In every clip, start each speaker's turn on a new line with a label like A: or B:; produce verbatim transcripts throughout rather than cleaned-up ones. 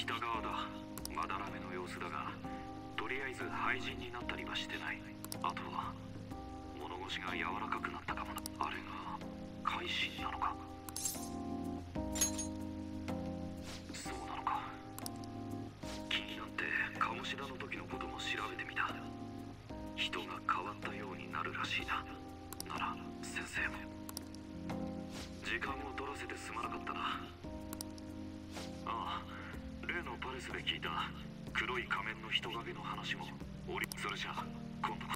A: 北側だ。まだらめの様子だが、とりあえず廃人になったりはしてない。あとは物腰が柔らかくなったかもな。あれが改心なのか。そうなのか。気になって鴨志田の時のことも調べてみた。人が変わったようになるらしいな。なら先生も。時間を取らせてすまなかったな。ああ、例のパレスで聞いた黒い仮面の人影の話もおり。それじゃあ今度。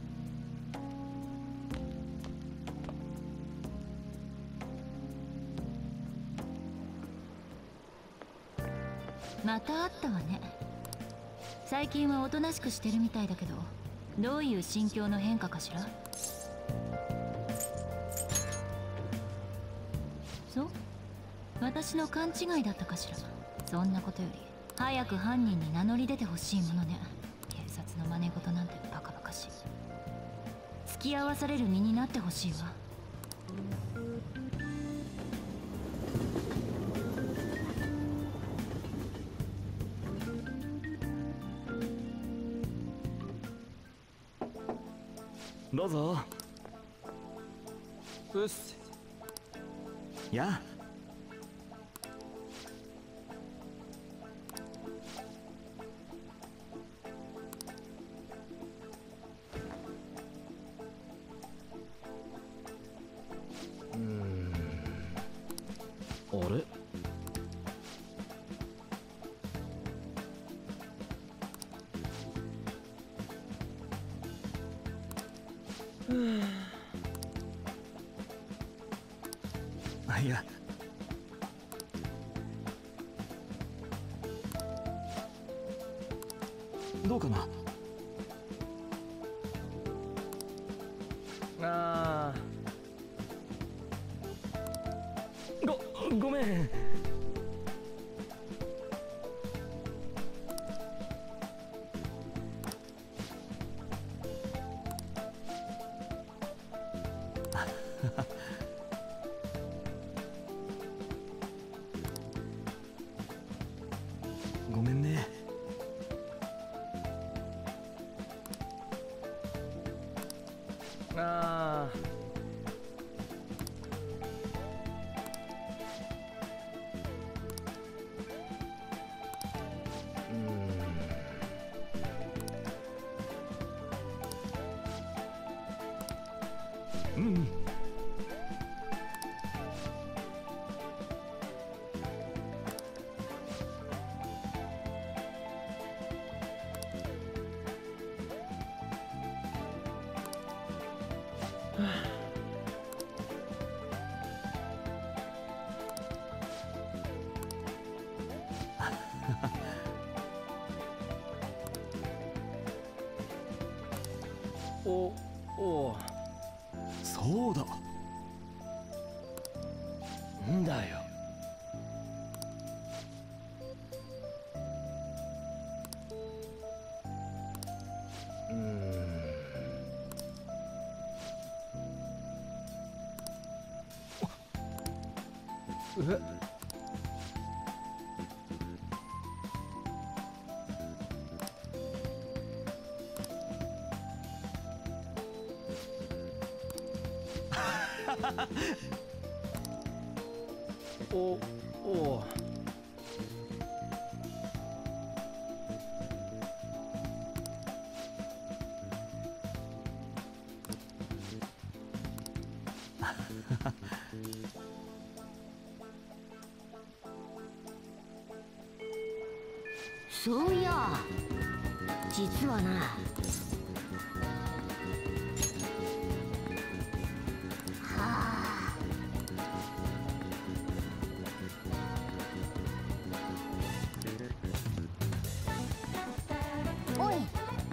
B: また会ったわね。最近はおとなしくしてるみたいだけど、どういう心境の変化かしら。そう、私の勘違いだったかしら。そんなことより早く犯人に名乗り出てほしいものね。警察の真似事なんてバカバカしい。付き合わされる身になってほしいわ。
C: どうぞ。
D: うっす。
C: やあ。
D: うーん。あれ？
C: いや、どうかな。
D: あー。ご、ごめん。
C: ごめんね。
D: あー。うーん。
C: うん。
D: お、お。
C: そうだ。
D: んだよ。うーん。え？お、お。
E: そういや、実はな。はあ。おい。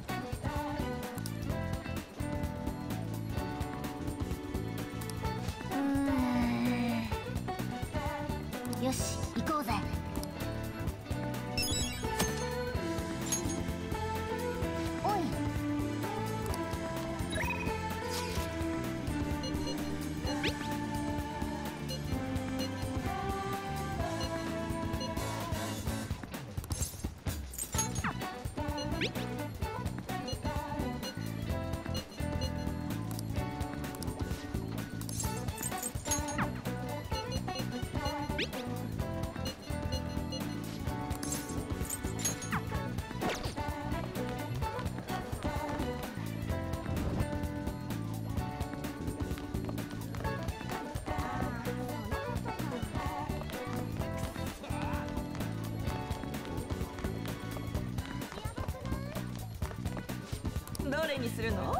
E: うーん。よし、行こうぜ。
F: れにするの？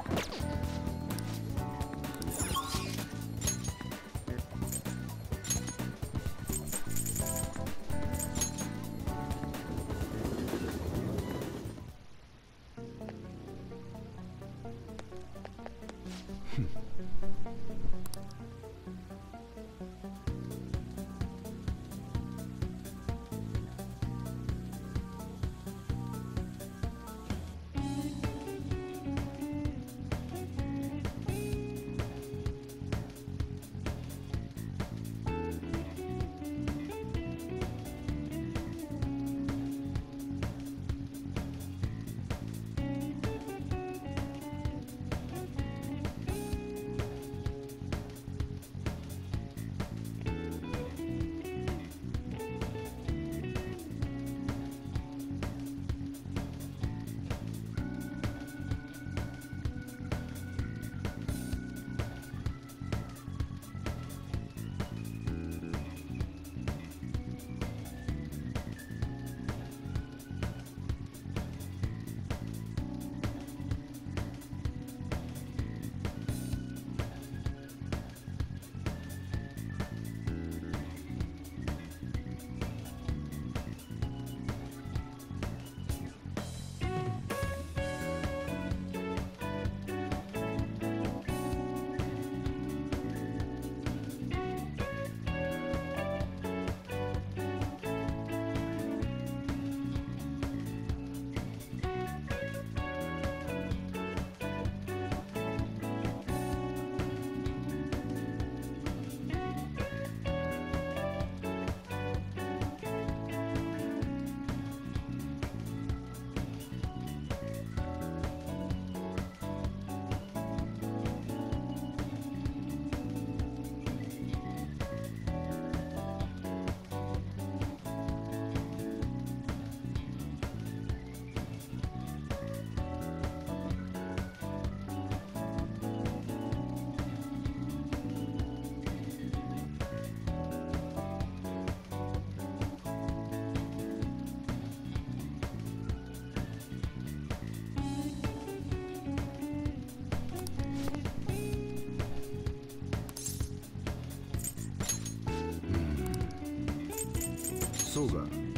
A: そうか。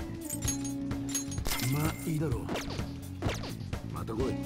A: まあいいだろう。また来い。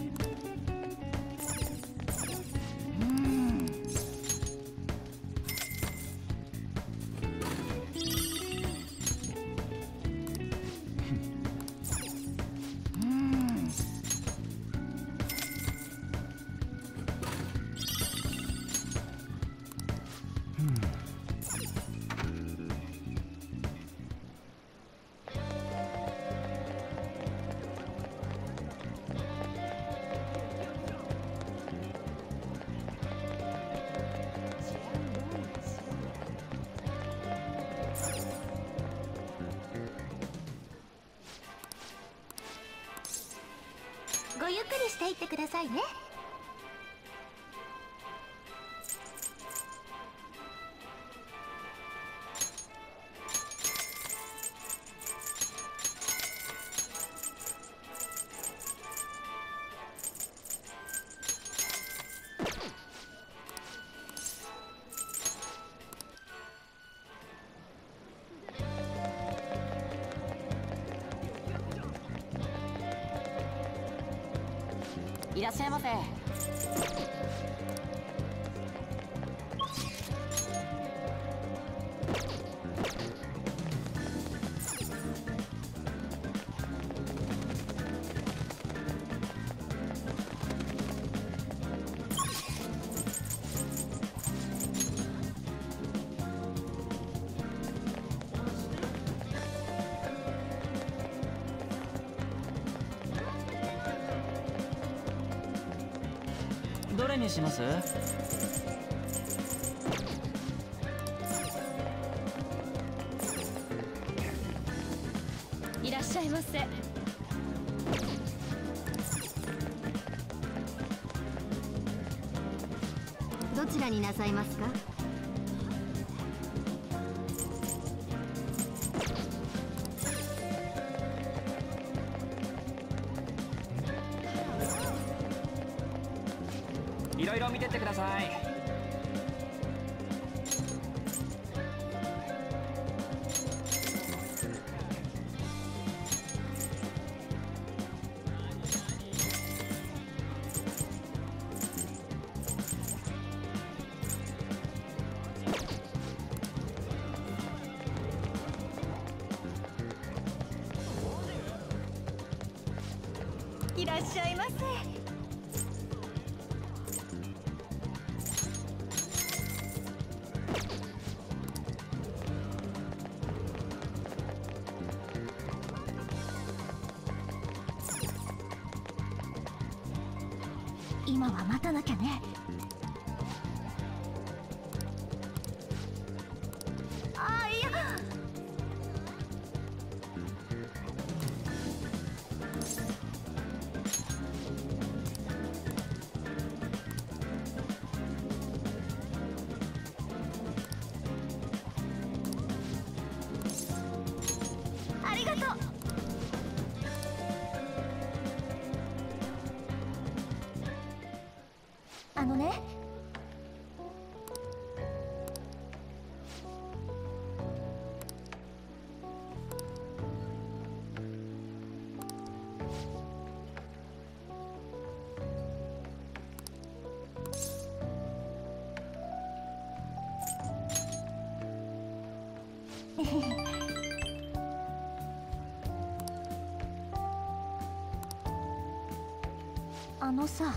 E: ごゆっくりしていってくださいね。
F: いらっしゃいませ。どれにします？
B: いらっしゃいませ。
E: どちらになさいますか？
F: さい。
B: いらっしゃいませ。今は待たなきゃね。ああ、いや。ありがとう。あのね。あのさ。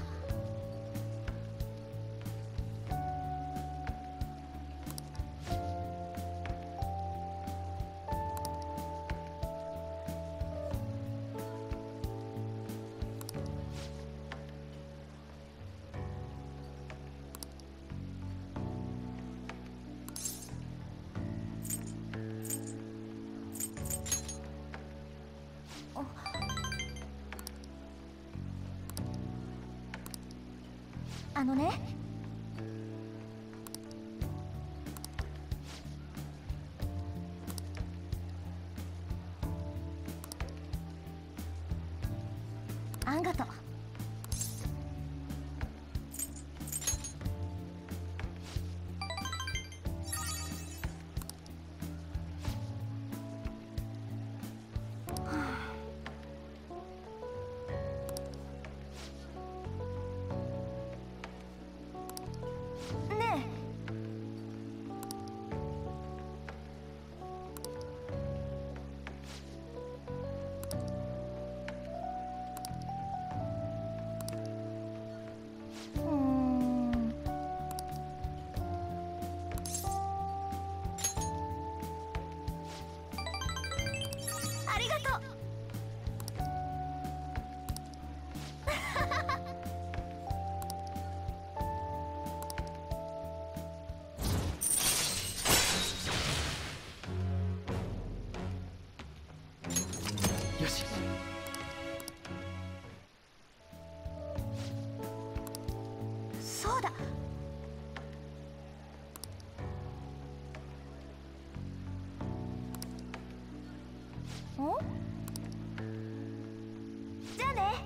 B: あのね。あんがとう。
C: よし。
B: そうだ。お？じゃあね。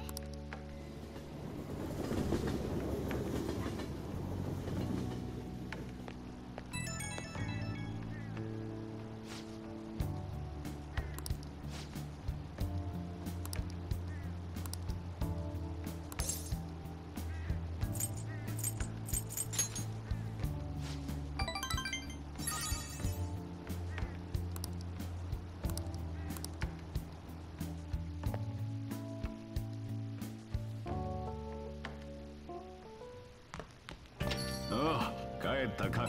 A: ああ、帰ったか。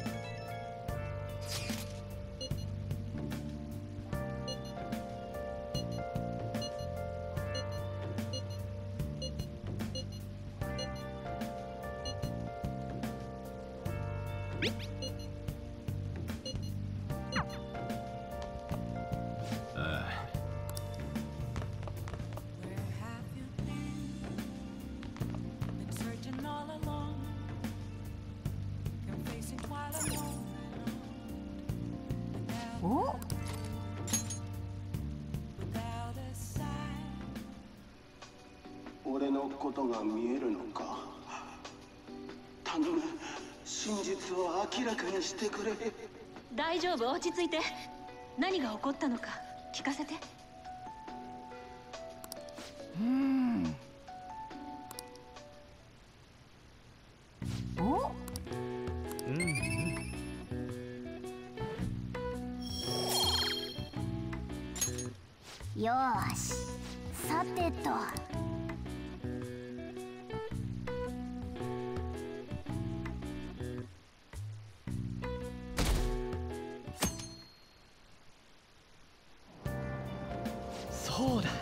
A: お？
G: 俺のことが見えるのか。頼む。 む。真実を明らかにしてくれ。
H: 大丈夫、落ち着いて。何が起こったのか聞かせて。
B: うーん。お？
D: うん、うん。
E: よーし、さてと。
D: そうだ。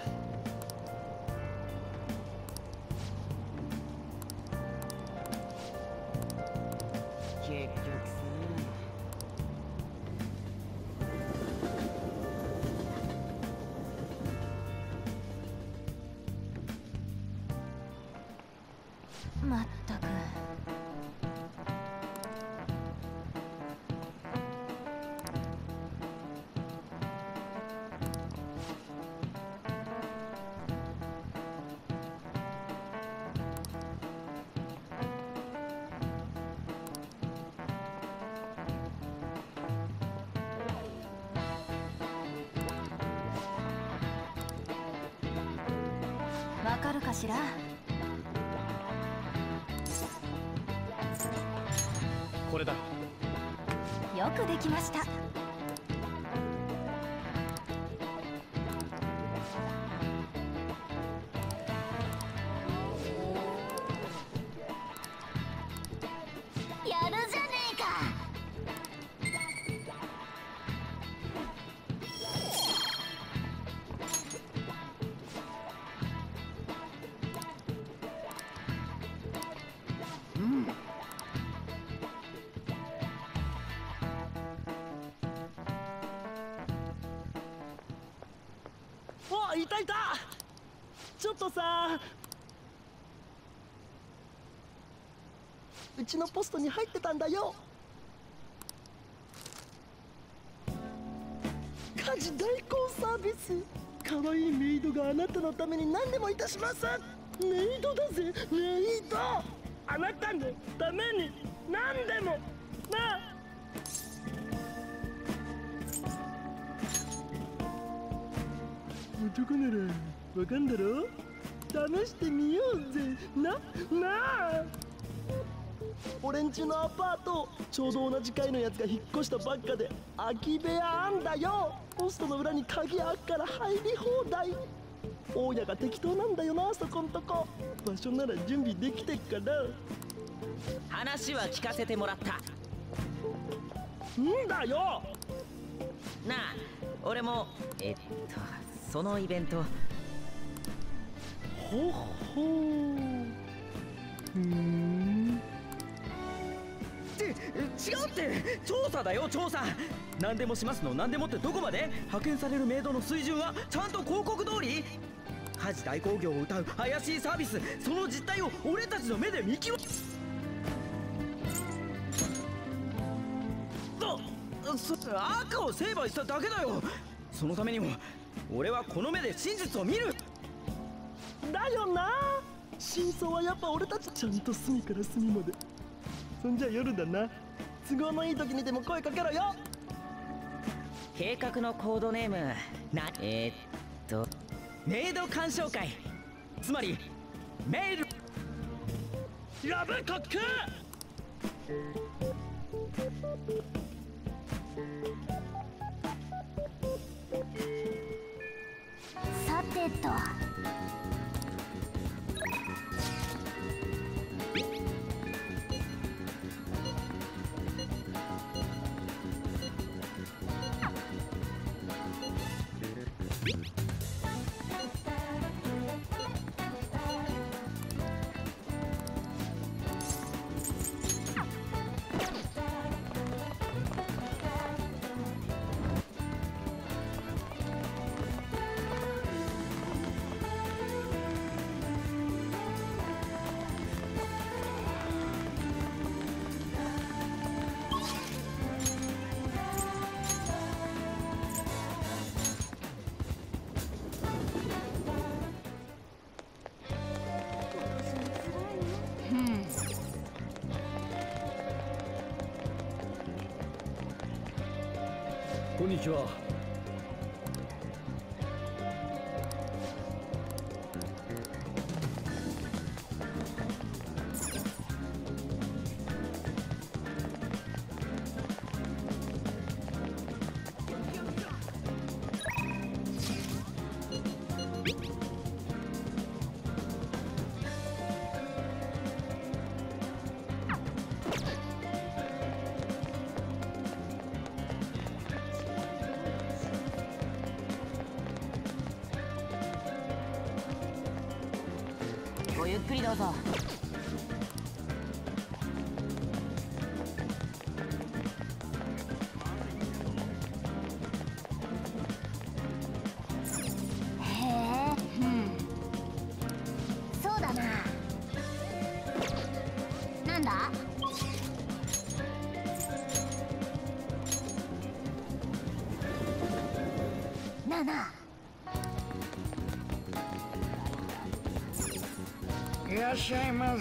F: 結局さ。
B: まったく。わかるかしら？
D: これだ。
B: よくできました。
E: やるじゃねえか。
D: お、いたいた。ちょっとさ、うちのポストに入ってたんだよ。家事代行サービス。可愛いメイドがあなたのために何でもいたします。メイドだぜ、メイド。あなたのために何でもな。男ならわかんだろ。試してみようぜな。なあ、俺んちのアパート、ちょうど同じ階のやつが引っ越したばっかで空き部屋あんだよ。ポストの裏に鍵あっから入り放題。大家が適当なんだよな、そこんとこ。場所なら準備できてっから。
F: 話は聞かせてもらった。
D: んだよ。
F: なあ、俺もえっとそのイベント。
D: ほほー。ふーん。って違うって、調査だよ調査。何でもしますの何でもってどこまで？派遣されるメイドの水準はちゃんと広告通り？家事代行業を謳う怪しいサービス、その実態を俺たちの目で見極め。そそ赤を成敗しただけだよ。そのためにも俺はこの目で真実を見る。だよな。真相はやっぱ俺たち。ちゃんと隅から隅まで。そんじゃ夜だな。都合のいい時にでも声かけろよ。
F: 計画のコードネームなえー、っとメイド鑑賞会、つまりメールラブコック。
E: さてと。
I: こんにちは。
B: ごゆっくりどうぞ。
E: へえ、うん、そうだな。なんだ？なあなあ。
J: いらっしゃいませ。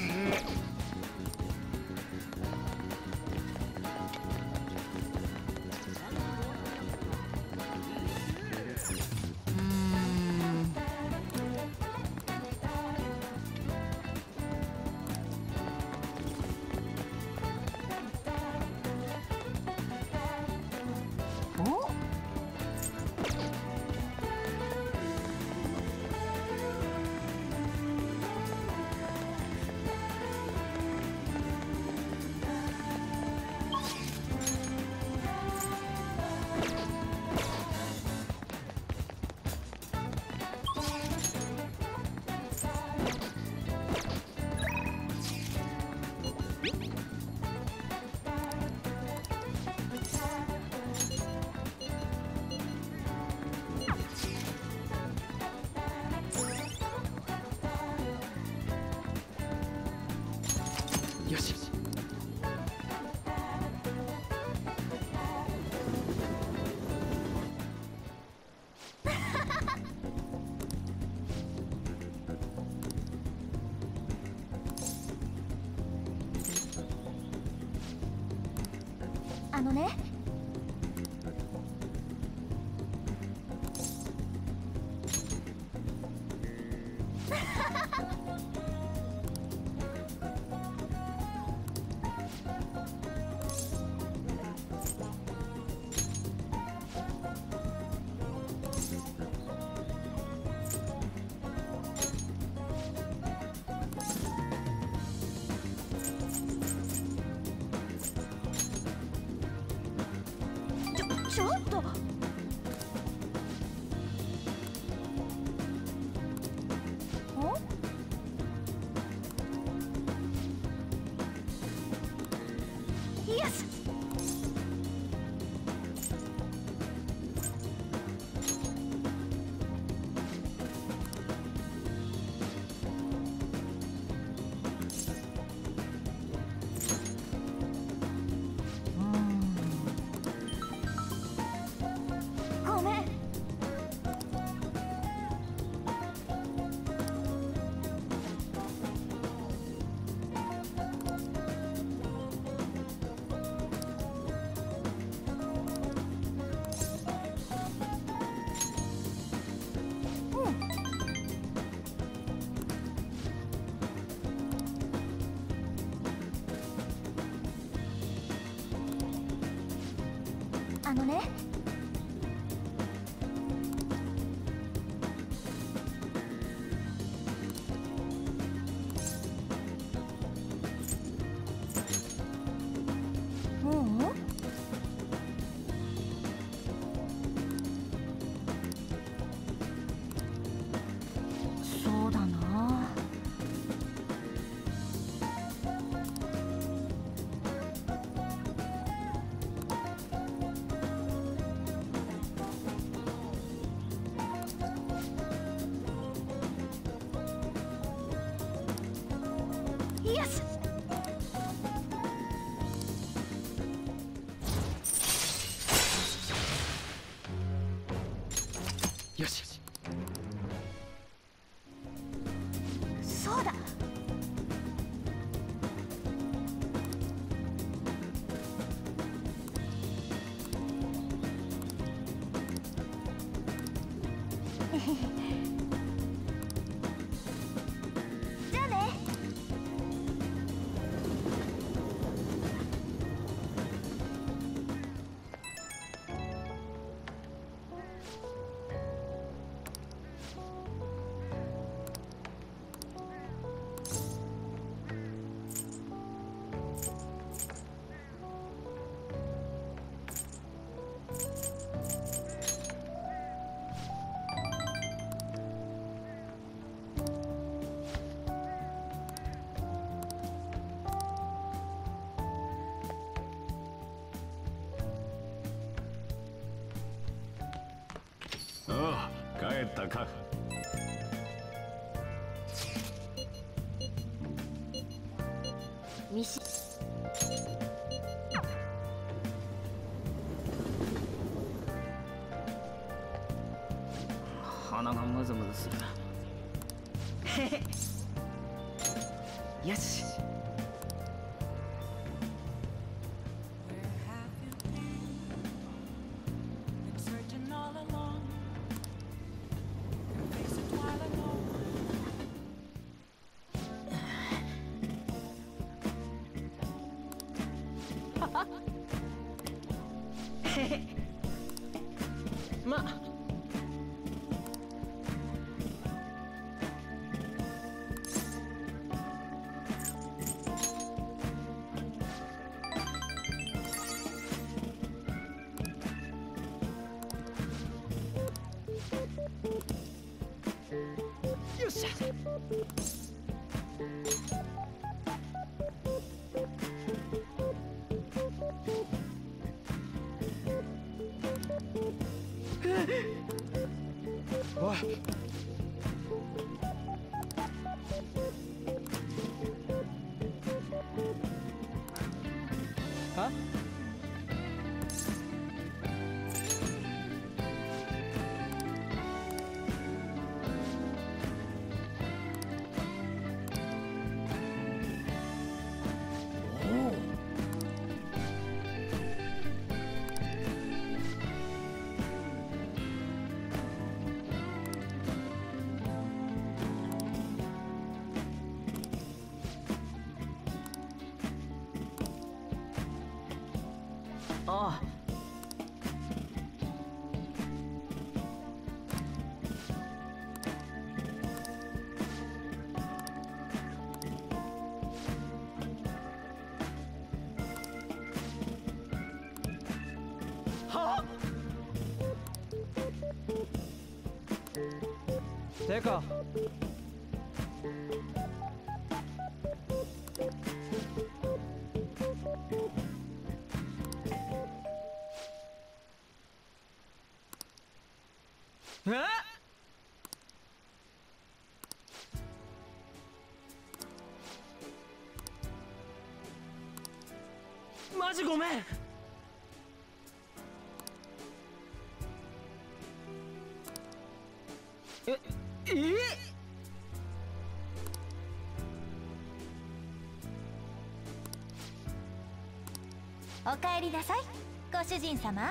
C: よし。
E: あのね。ちょっと。お？イエス。ごめん。あのね。ううん。そうだな。 じゃあね。
I: ああ、帰ったか。
E: ミシ
F: 鼻がムズムズする。へへ。よし。へへ。ま。よっしゃ。おい。は？ああ。はあ。てか。え？マジごめん。え、え？
E: おかえりなさい、ご主人様。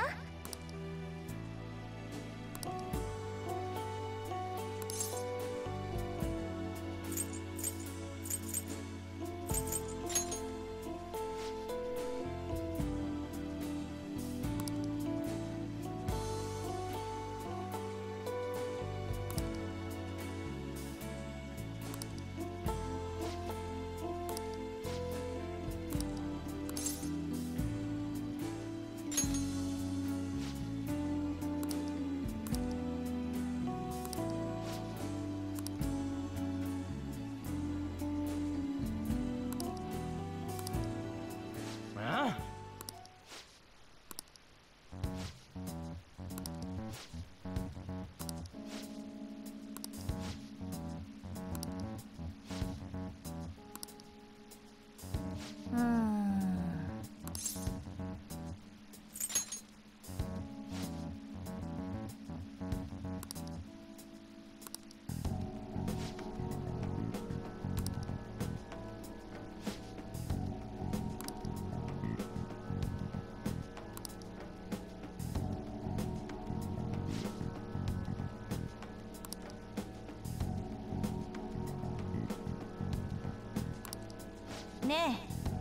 B: ね。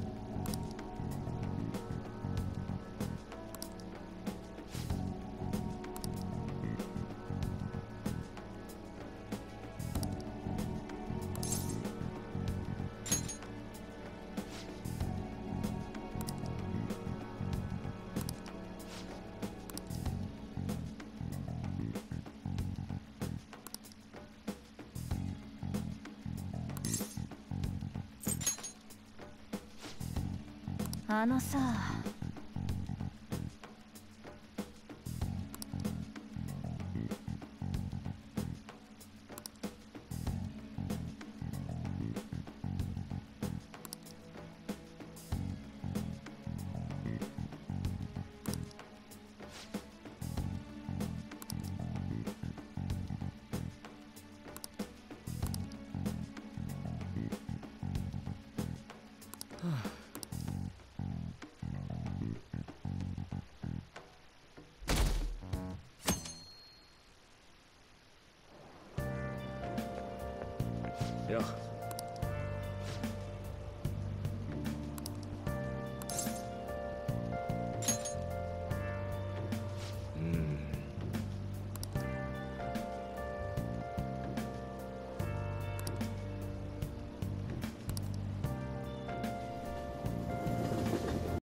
B: あのさ、
A: やあ